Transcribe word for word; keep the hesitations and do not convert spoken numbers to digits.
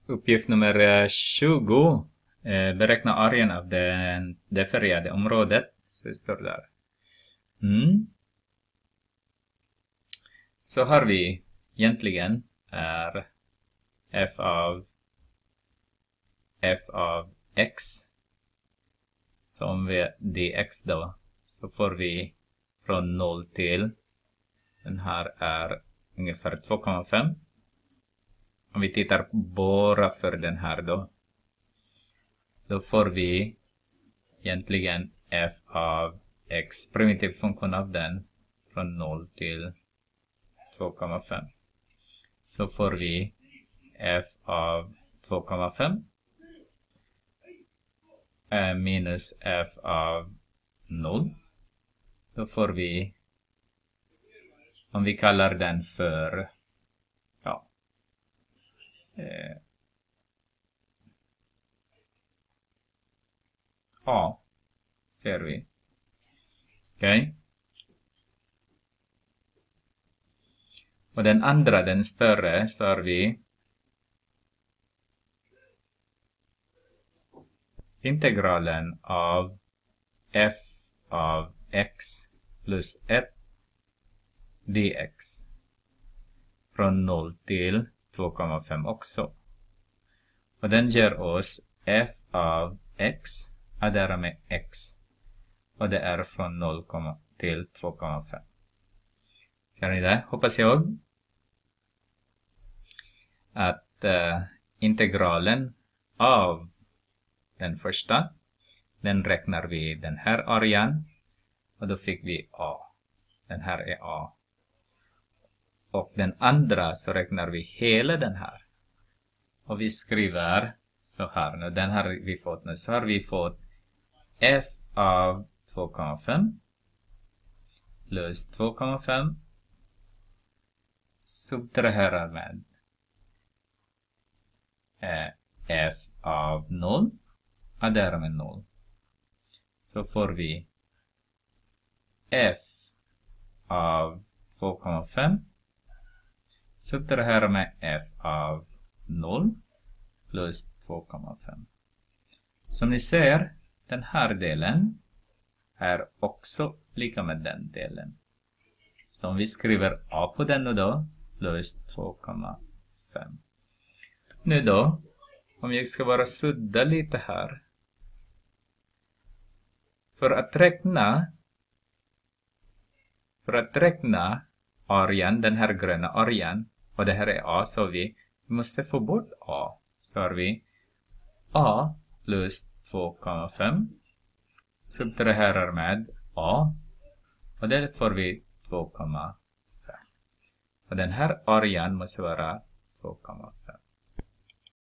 Uppgift nummer tjugo. Beräkna arean av den, det färgade området. Så det står där. Mm. Så har vi egentligen är f av f av x. Så om vi dx då, så får vi från noll till, den här är ungefär två komma fem. Om vi tittar bara för den här då, då får vi egentligen f av x, primitiv funktion av den, från noll till två komma fem. Så får vi f av två komma fem minus f av noll. Då får vi, om vi kallar den för ja, eh, a, ser vi. Okej. Okay. Och den andra, den större, så har vi integralen av f av x plus ett dx från noll till två komma fem också. Och den ger oss f av x adderar med x. Och det är från noll till två komma fem. Ser ni det? Hoppas jag att uh, integralen av den första, den räknar vi den här arean. Och då fick vi a. Den här är a. Och den andra så räknar vi hela den här. Och vi skriver så här. Nu, den har vi fått nu. Så har vi fått f av två komma fem plus två komma fem subtraherar med eh, f av noll adderar med noll. Så får vi f av två komma fem subtraherar med f av noll plus två komma fem. Som ni ser, den här delen är också lika med den delen. Så om vi skriver a på den då, plus två komma fem. Nu då, om jag ska bara sudda lite här. För att räkna, för att räkna arean, den här gröna arean, och det här är a, så vi, vi måste få bort a. Så har vi a plus två komma fem subtraherar med a, och där får vi två komma fem. Och den här arean måste vara två komma fem.